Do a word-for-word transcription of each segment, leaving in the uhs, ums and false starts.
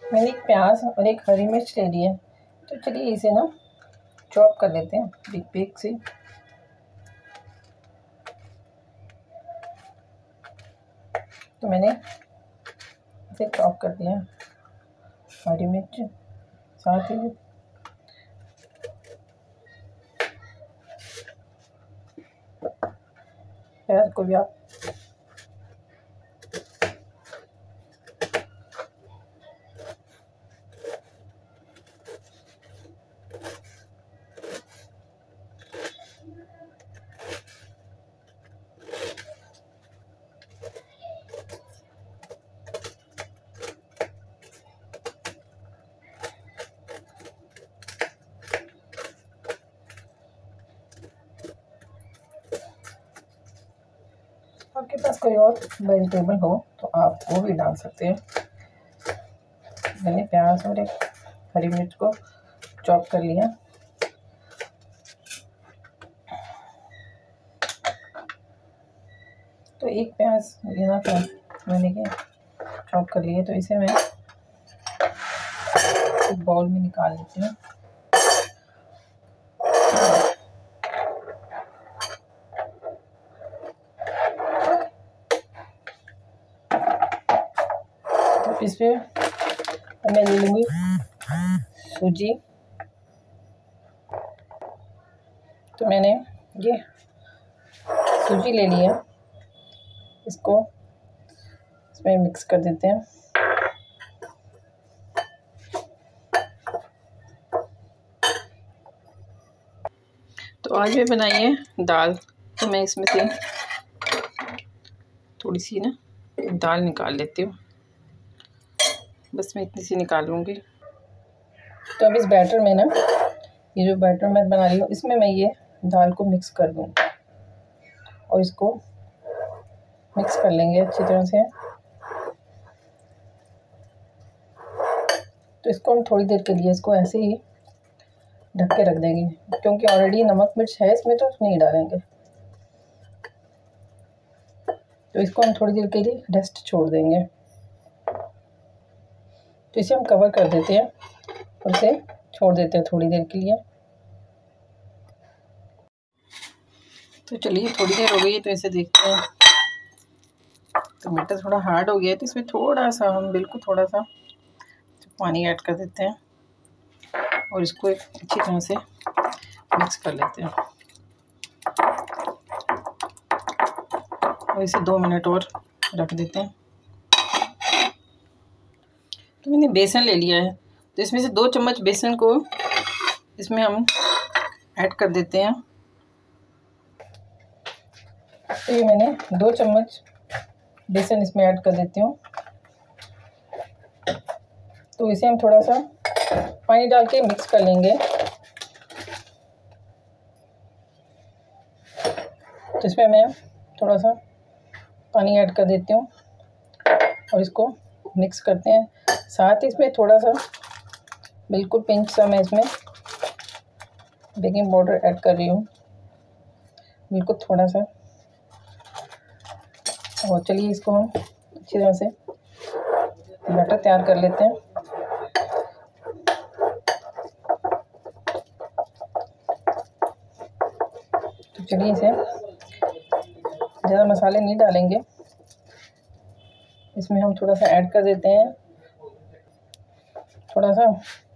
मैंने एक प्याज और एक हरी मिर्च ले ली है, तो चलिए इसे ना चॉप कर लेते हैं बिग बिग से। तो मैंने इसे चॉप कर दिया है, हरी मिर्च साथ ही प्याज को भी आप आपके पास कोई और वेजिटेबल हो तो आप वो भी डाल सकते हैं। मैंने प्याज और एक हरी मिर्च को चॉप कर लिया। तो एक प्याज लेना था मैंने के चॉप कर लिए, तो इसे मैं एक बाउल में निकाल लेती हूँ। तो इसमें मैं ले लूँगी सूजी। तो मैंने ये सूजी ले लिया, इसको इसमें मिक्स कर देते हैं। तो आज मैं बनाई है दाल, तो मैं इसमें से थोड़ी सी ना दाल निकाल लेती हूँ, बस मैं इतनी सी निकालूंगी। तो अब इस बैटर में ना, ये जो बैटर मैं बना रही हूँ, इसमें मैं ये दाल को मिक्स कर दूँगी और इसको मिक्स कर लेंगे अच्छी तरह से। तो इसको हम थोड़ी देर के लिए इसको ऐसे ही ढक के रख देंगे, क्योंकि ऑलरेडी नमक मिर्च है इसमें, तो नहीं डालेंगे। तो इसको हम थोड़ी देर के लिए रेस्ट छोड़ देंगे। तो इसे हम कवर कर देते हैं और इसे छोड़ देते हैं थोड़ी देर के लिए। तो चलिए थोड़ी देर हो गई है, तो इसे देखते हैं। तो मटर थोड़ा हार्ड हो गया है, तो इसमें थोड़ा सा हम बिल्कुल थोड़ा सा पानी ऐड कर देते हैं और इसको एक अच्छी तरह से मिक्स कर लेते हैं और इसे दो मिनट और रख देते हैं। तो मैंने बेसन ले लिया है, तो इसमें से दो चम्मच बेसन को इसमें हम ऐड कर देते हैं। तो ये मैंने दो चम्मच बेसन इसमें ऐड कर देती हूँ। तो इसे हम थोड़ा सा पानी डाल के मिक्स कर लेंगे। तो इसमें मैं थोड़ा सा पानी ऐड कर देती हूँ और इसको मिक्स करते हैं। साथ ही इसमें थोड़ा सा बिल्कुल पिंच सा मैं इसमें बेकिंग पाउडर ऐड कर रही हूँ, बिल्कुल थोड़ा सा। और चलिए इसको हम अच्छी तरह से बैटर तैयार कर लेते हैं। तो चलिए इसे ज़्यादा मसाले नहीं डालेंगे, इसमें हम थोड़ा सा ऐड कर देते हैं, थोड़ा सा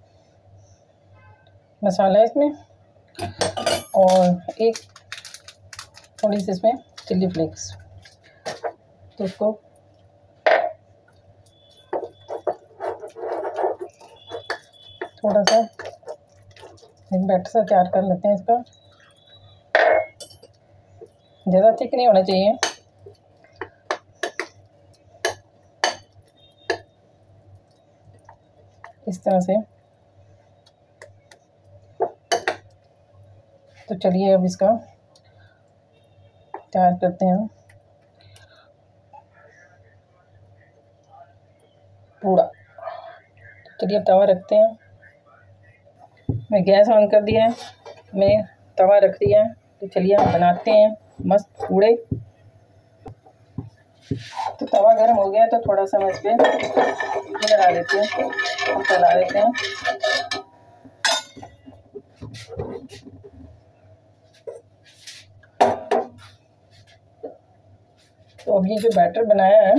मसाला इसमें और एक थोड़ी सी इसमें चिल्ली फ्लेक्स। तो इसको थोड़ा सा एक बैटर सा तैयार कर लेते हैं। इसका ज़्यादा थिक नहीं होना चाहिए। इस तरह से। तो चलिए अब इसका तैयार करते हैं पूड़ा। तो चलिए तवा रखते हैं। मैं गैस ऑन कर दिया है, मैं तवा रख दिया है। तो चलिए हम बनाते हैं मस्त पूड़े। तो तवा गर्म हो गया तो थोड़ा सा मैं इस पर घी लगा देती हूँ और चला देते हैं। तो अब ये जो बैटर बनाया है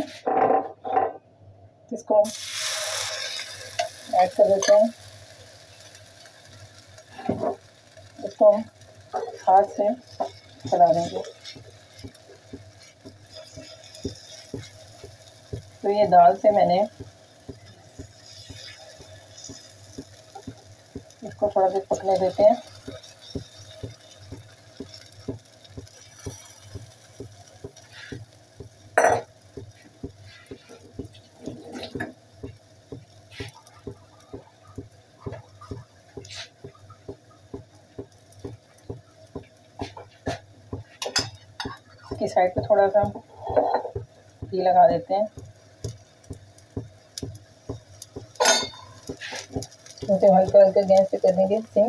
इसको ऐड कर देते हैं। इसको हम हाथ से चला देंगे। तो ये दाल से मैंने इसको थोड़ा देर पकने देते हैं। इसकी साइड पे थोड़ा सा घी लगा देते हैं। इसे हल्का हल्का गैस पे कर देंगे सिम।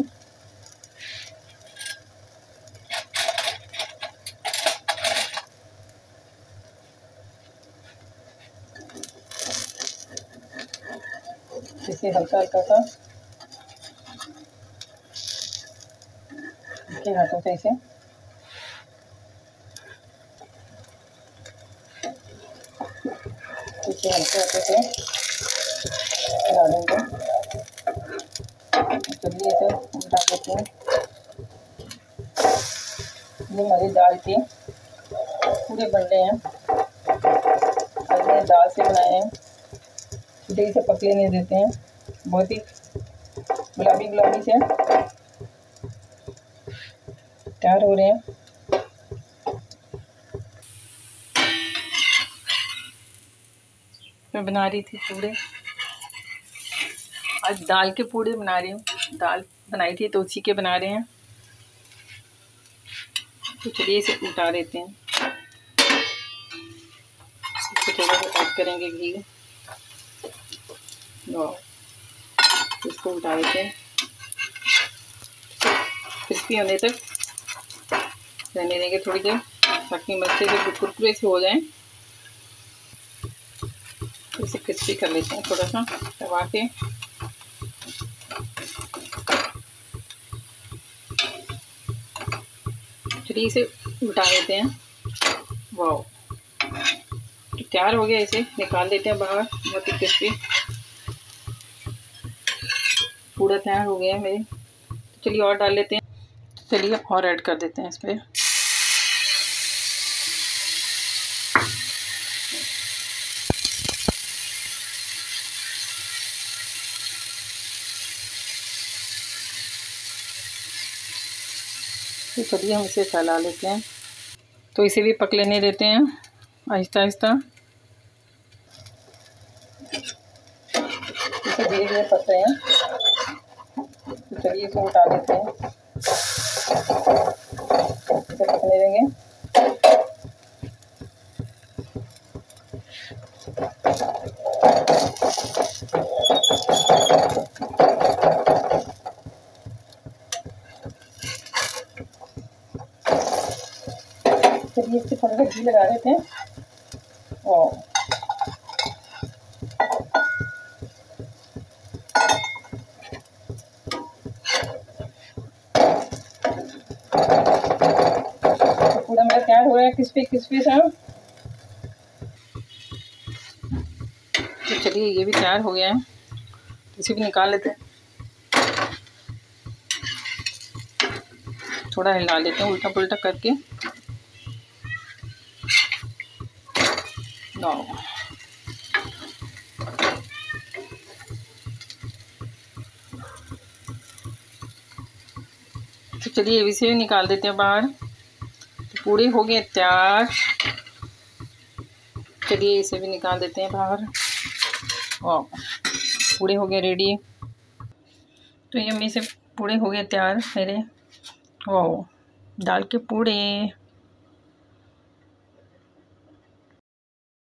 इसे हल्का हल्का सा इसके हाथों से इसे इसे हल्के हाथों से चला देंगे। चलिए इसे उल्टा देते हैं। ये हमारी दाल के पूरे बन रहे हैं। हमने दाल से बनाए हैं, सीधे इसे पकने नहीं देते हैं। बहुत ही गुलाबी गुलाबी से तैयार हो रहे हैं। मैं बना रही थी पूड़े, आज दाल के पूड़े बना रही हूँ। दाल बनाई थी तो उसी के बना रहे हैं। तो चलिए इसे उल्टा देते हैं। इसको थोड़ा सा ऐड करेंगे घी और इसको उल्टा देते हैं। क्रिस्पी होने तक रहने देंगे थोड़ी देर, ताकि मच्छे के कुरकुरे से हो जाएं। तो इसे क्रिस्पी कर लेते हैं थोड़ा सा दबा के। चलिए इसे उल्टा देते हैं। वाह, तैयार हो गया। इसे निकाल देते हैं बाहर। बहुत ही क्रिस्पी पूरा तैयार हो गया है मेरे। तो चलिए और डाल लेते हैं। चलिए और ऐड कर देते हैं इस पर। तो चलिए हम इसे फैला लेते हैं। तो इसे भी पक लेने देते हैं आहिस्ता आहिस्ता। इसे धीरे धीरे पक रहे हैं। तो चलिए इसे उठा देते हैं, इसे पकने देंगे। चलिए इससे थोड़ा सा घी लगा देते हैं और पूरा मेरा तैयार हो रहा है क्रिस्पी क्रिस्पी सा। तो चलिए ये भी तैयार हो गया है, इसे भी निकाल लेते हैं। थोड़ा हिला लेते हैं उल्टा पुल्टा करके। तो चलिए इसे भी निकाल देते हैं बाहर। तो पूरे हो गए तैयार। चलिए इसे भी निकाल देते हैं बाहर। वाह, पूरे हो गए रेडी। तो ये मेरे से पूरे हो गए तैयार मेरे। वाह, दाल के पूड़े।